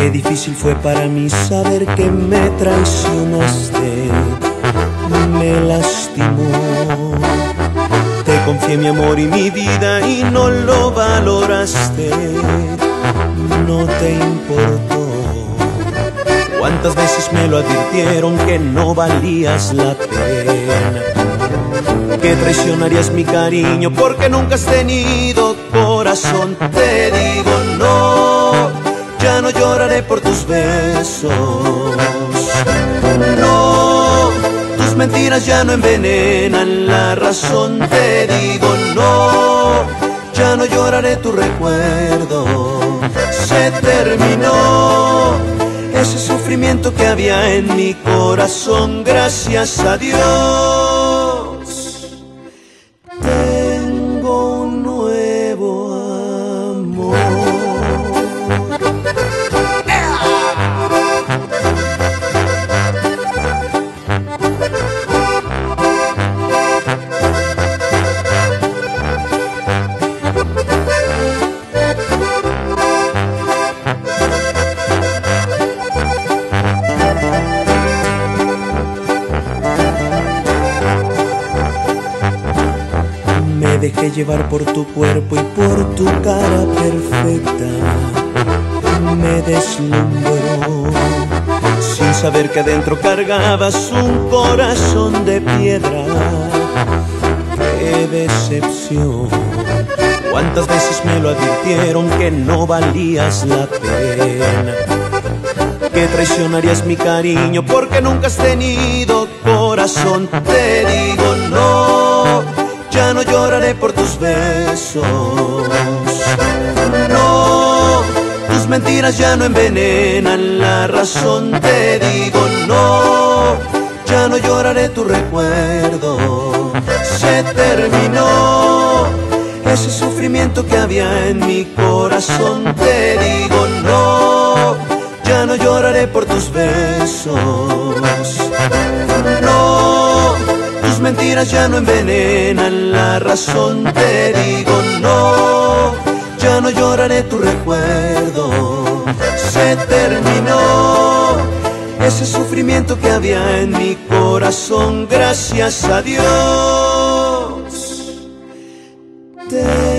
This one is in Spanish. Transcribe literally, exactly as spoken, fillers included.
Qué difícil fue para mí saber que me traicionaste, me lastimó. Te confié mi amor y mi vida y no lo valoraste, no te importó. Cuántas veces me lo advirtieron que no valías la pena, que traicionarías mi cariño porque nunca has tenido corazón. Te digo no, ya no lloraré por tus besos. No, tus mentiras ya no envenenan la razón. Te digo no, ya no lloraré tu recuerdo. Se terminó ese sufrimiento que había en mi corazón. Gracias a Dios tengo un nuevo amor. Me dejé llevar por tu cuerpo y por tu cara perfecta. Me deslumbró, sin saber que adentro cargabas un corazón de piedra. ¡Qué decepción! Cuántas veces me lo advirtieron que no valías la pena, que traicionarías mi cariño porque nunca has tenido corazón. Te digo no, ya no lloraré por tus besos. No, tus mentiras ya no envenenan la razón. Te digo no, ya no lloraré tu recuerdo. Se terminó ese sufrimiento que había en mi corazón. Te digo no, ya no lloraré por tus besos. No, tus mentiras ya no envenenan la razón. Te digo no, ya no lloraré tu recuerdo. Se terminó ese sufrimiento que había en mi corazón. Gracias a Dios te